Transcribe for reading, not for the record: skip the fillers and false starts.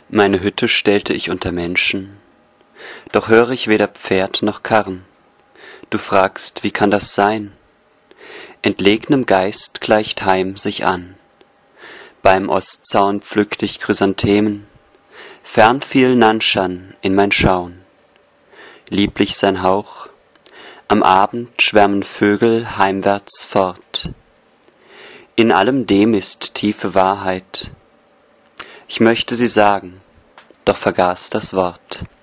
Meine Hütte stellte ich unter Menschen, doch höre ich weder Pferd noch Karren. Du fragst, wie kann das sein? Entlegnem Geist gleicht Heim sich an. Beim Ostzaun pflückt ich Chrysanthemen, fern fiel Nanshan in mein Schauen. Lieblich sein Hauch, am Abend schwärmen Vögel heimwärts fort. In allem dem ist tiefe Wahrheit. Ich möchte sie sagen, doch vergaß das Wort.